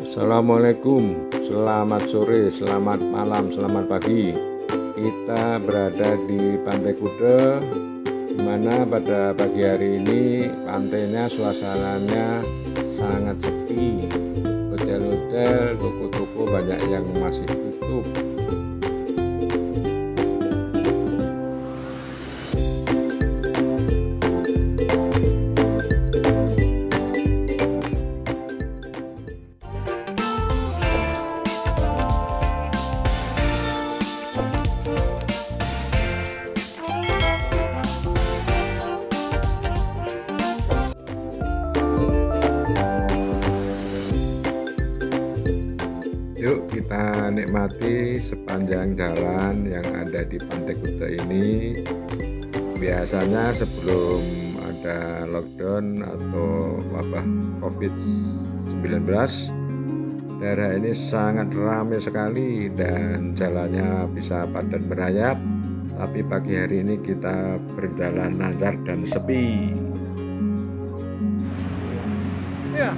Assalamualaikum, selamat sore, selamat malam, selamat pagi. Kita berada di Pantai Kuta, di mana pada pagi hari ini pantainya suasananya sangat sepi. Hotel-hotel, toko-toko banyak yang masih tutup. Yuk kita nikmati sepanjang jalan yang ada di Pantai Kuta ini. Biasanya sebelum ada lockdown atau wabah COVID-19, daerah ini sangat ramai sekali dan jalannya bisa padat merayap. Tapi pagi hari ini kita berjalan lancar dan sepi. Ya.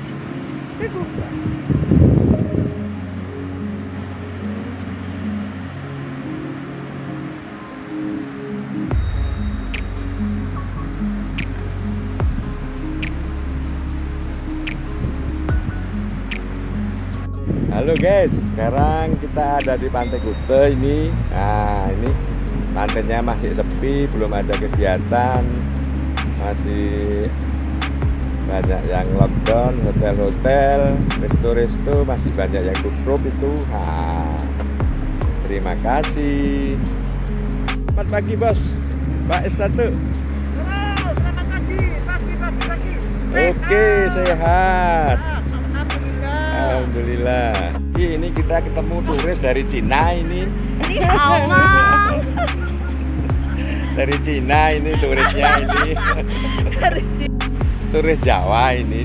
Halo guys, sekarang kita ada di Pantai Kuta ini. Nah, ini pantainya masih sepi, belum ada kegiatan, masih banyak yang lockdown, hotel-hotel, resto-resto masih banyak yang tutup itu. Nah, terima kasih. Selamat pagi bos, Mbak Estatu. Halo, selamat pagi. Oke, sehat. Alhamdulillah. Alhamdulillah. Ini kita ketemu turis dari Cina ini. Ini awal. Dari Cina ini turisnya ini. Dari Cina. Turis Jawa ini.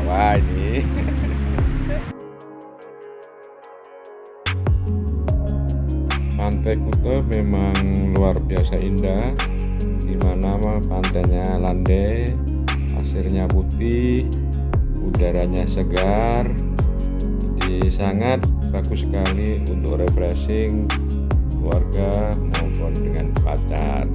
Pantai Kuta memang luar biasa indah, di mana pantainya landai, pasirnya putih, udaranya segar. Jadi sangat bagus sekali untuk refreshing keluarga maupun dengan pacar.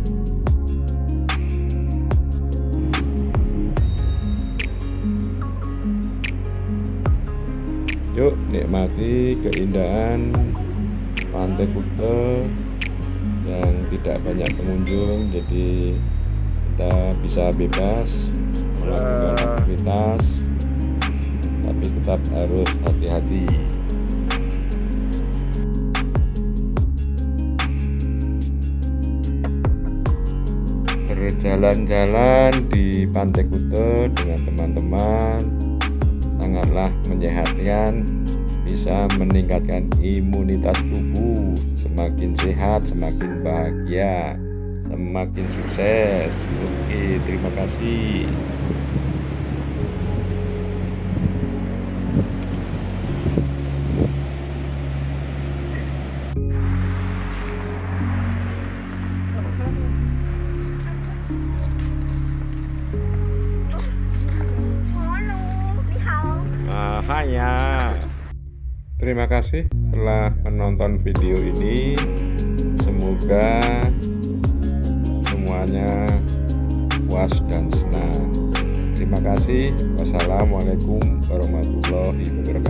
Yuk nikmati keindahan Pantai Kuta yang tidak banyak pengunjung, jadi kita bisa bebas melakukan aktivitas, tapi tetap harus hati-hati. Berjalan-jalan di Pantai Kuta dengan teman-teman sangatlah menyehatkan, bisa meningkatkan imunitas tubuh, semakin sehat, semakin bahagia, semakin sukses. Oke, terima kasih. Hanya. Terima kasih telah menonton video ini. Semoga semuanya puas dan senang. Terima kasih. Wassalamualaikum warahmatullahi wabarakatuh.